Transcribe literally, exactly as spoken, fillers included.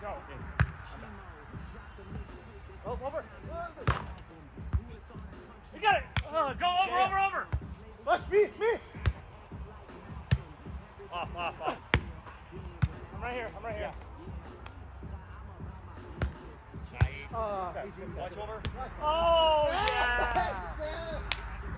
No. Oh, over. You got it. Uh, go over, yeah. over, over. Watch me, me. Off, off, off. I'm right here. I'm right here. Nice. Uh, Watch over. Oh, yeah.